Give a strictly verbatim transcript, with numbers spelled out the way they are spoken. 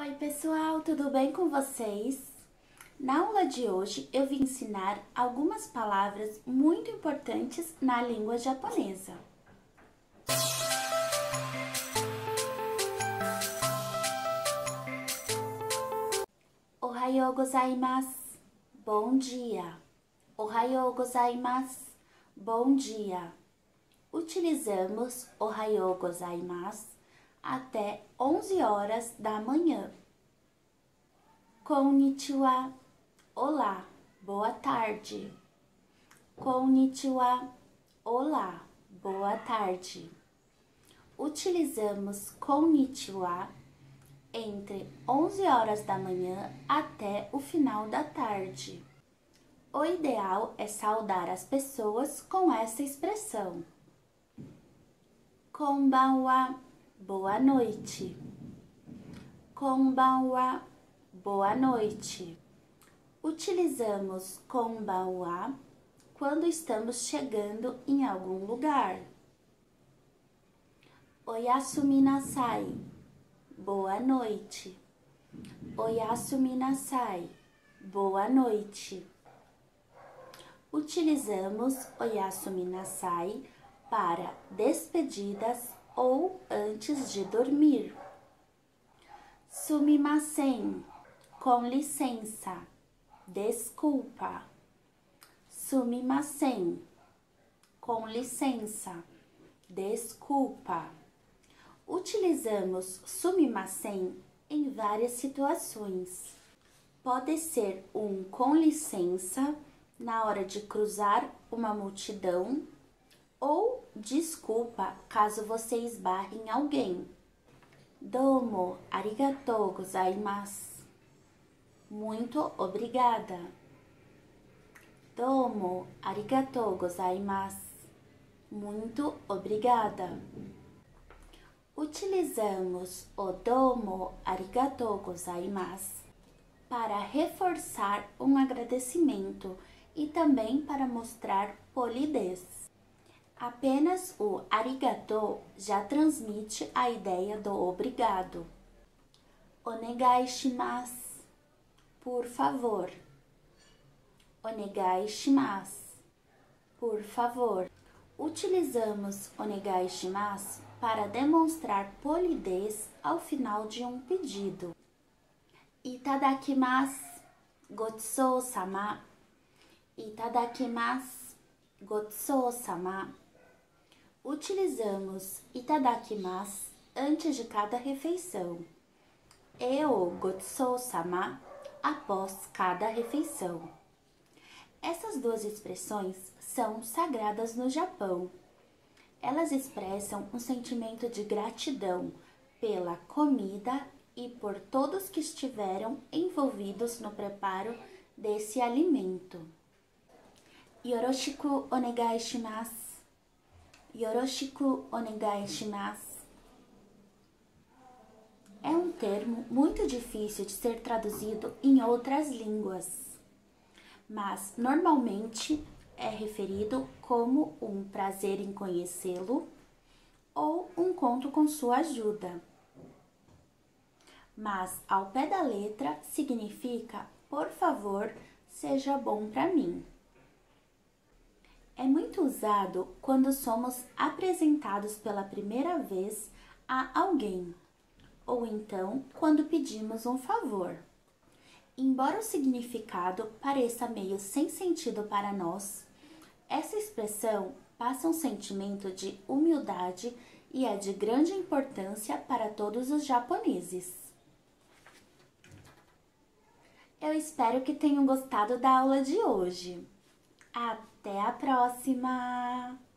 Oi pessoal, tudo bem com vocês? Na aula de hoje eu vim ensinar algumas palavras muito importantes na língua japonesa. Ohayou gozaimasu, bom dia. Ohayou gozaimasu, bom dia. Utilizamos ohayou gozaimasu até onze horas da manhã. Konnichiwa, olá, boa tarde. Konnichiwa, olá, boa tarde. Utilizamos konnichiwa entre onze horas da manhã até o final da tarde. O ideal é saudar as pessoas com essa expressão. Konbanwa, boa noite. Konbanwa, boa noite. Utilizamos konbanwa quando estamos chegando em algum lugar. Oyasumi nasai, boa noite. Oyasumi nasai, boa noite. Utilizamos oyasumi nasai para despedidas ou antes de dormir. Sumimasen, com licença, desculpa. Sumimasen, com licença, desculpa. Utilizamos sumimasen em várias situações. Pode ser um com licença na hora de cruzar uma multidão ou desculpa caso você esbarre em alguém. Domo arigatou gozaimasu. Muito obrigada. Domo arigatou gozaimasu. Muito obrigada. Utilizamos o domo arigatou gozaimasu para reforçar um agradecimento e também para mostrar polidez. Apenas o arigato já transmite a ideia do obrigado. Onegai shimasu, por favor. Onegai shimasu, por favor. Utilizamos onegai shimasu para demonstrar polidez ao final de um pedido. Itadakimasu, gotsou-sama. Itadakimasu, gotsou-sama. Utilizamos itadakimasu antes de cada refeição e o gotsou-sama após cada refeição. Essas duas expressões são sagradas no Japão. Elas expressam um sentimento de gratidão pela comida e por todos que estiveram envolvidos no preparo desse alimento. Yoroshiku onegai shimasu. Yoroshiku onegai shimasu. É um termo muito difícil de ser traduzido em outras línguas, mas normalmente é referido como um prazer em conhecê-lo ou um conto com sua ajuda. Mas ao pé da letra significa por favor, seja bom para mim. É muito usado quando somos apresentados pela primeira vez a alguém, ou então quando pedimos um favor. Embora o significado pareça meio sem sentido para nós, essa expressão passa um sentimento de humildade e é de grande importância para todos os japoneses. Eu espero que tenham gostado da aula de hoje. Até a próxima!